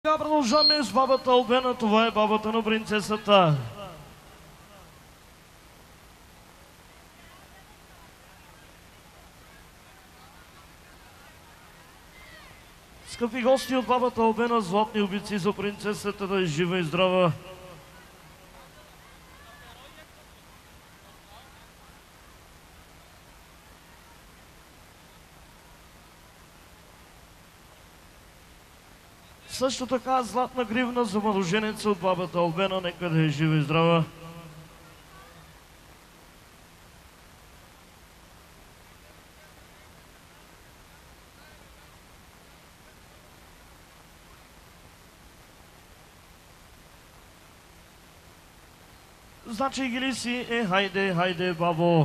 Сега продължаваме с бабата Албена, това е бабата на принцесата. Скъпи гости от бабата Албена, златни обици за принцесата да е жива и здрава. Също така златна гривна за младоженеца от бабата Албена, нека да е жива и здрава. Значи гили си хайде, хайде, бабо.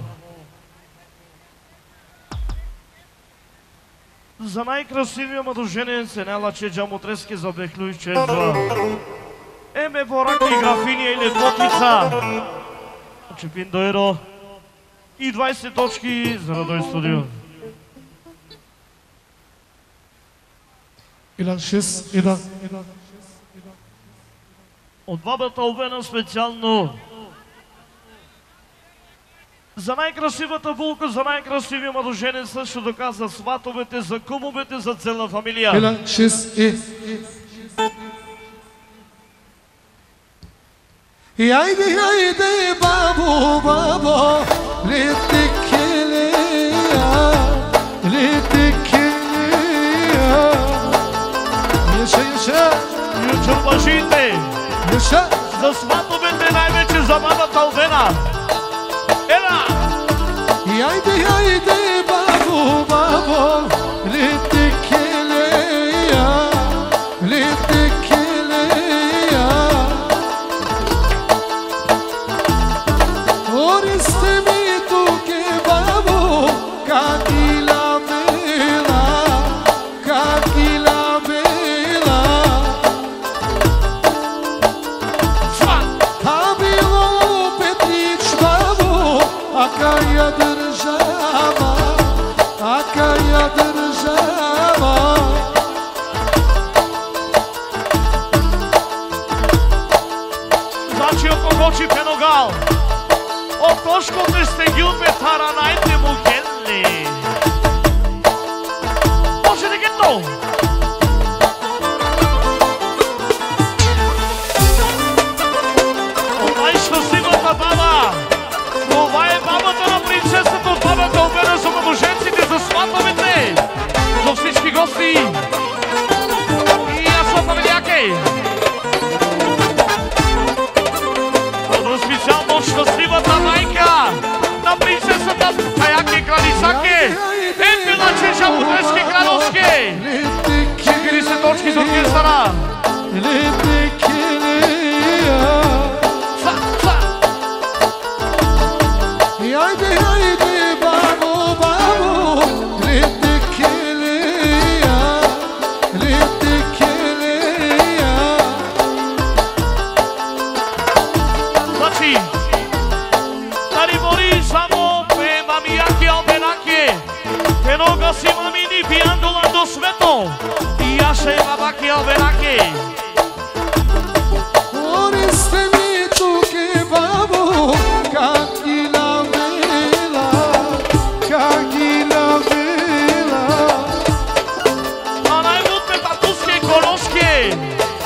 За най-красивия младоженец еняла чеджа Мотрески за Бехлюй чеджа. Еме Борак и графиня или Ботица. Чепин Дойро. И 20 точки за Радой студио. От бабата Албена специално за най-красивата булка, за най-красивия младоженец, също така за сватовете, за кумовете, за цяла фамилия. И айде, бабо, бабо, летекелея, летекелея. Яша. Ючурбашите. Яша. За сватовете, най-вече за бабата Албена. Ела! И айде, бабо, бабо, летекелея, летекелея. Ористе ми туке, бабо, как и ла бела, как и ла бела. Та било Петрич, бабо, ака я държава, ака я държава. Значи окогочи пеногал. От тошкото сте ги опетара най-те му генли. Може да гето! От най-щастливата баба. Това е бабата на принцесата от бабата Албена за младоженците, за сватовете, за всички гости. И аз съм фамилияки. От специално щастливата майка на принцесата Хаяки Кранисаки. Била Чеджа Мотрески Крановски. 40 точки за оркестъра. Айде, бабо, бабо, летекелея, летекелея. Значи, тари бори само пе мамияки албенаки, тенога си мамини пияндола до свето, и яше бабаки албенаки. Ористе ми туке, бабо, как и ла бела, как и ла бела. А най-мутне татуски и колоски.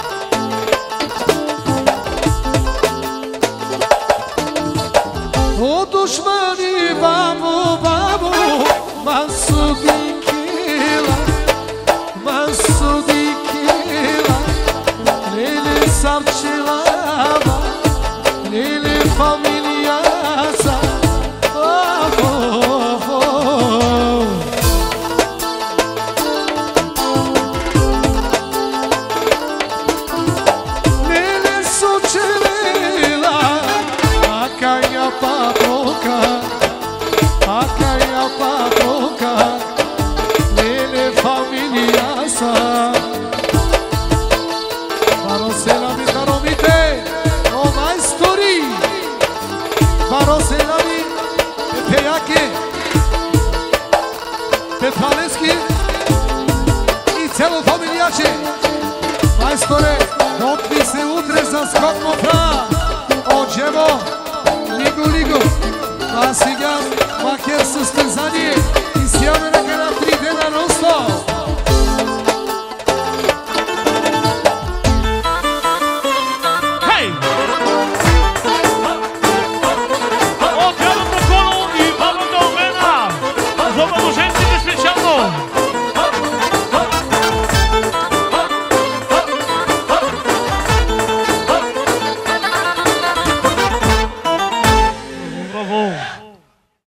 О душмани, бабо, бабо, масудикела, масудикела. Lele sarçelava, lele familiasa. Oh, oh, oh. Lele soçelela, akaya patroka, akaya patroka. Lele familiasa. Varoselami karomite, o majstori. Varoselami, Pepejaki, Pepaleski i celo familijače. Majstore, се утре за скок мопра. Оджево, лиго, лиго. А сега макер състезание и сяваме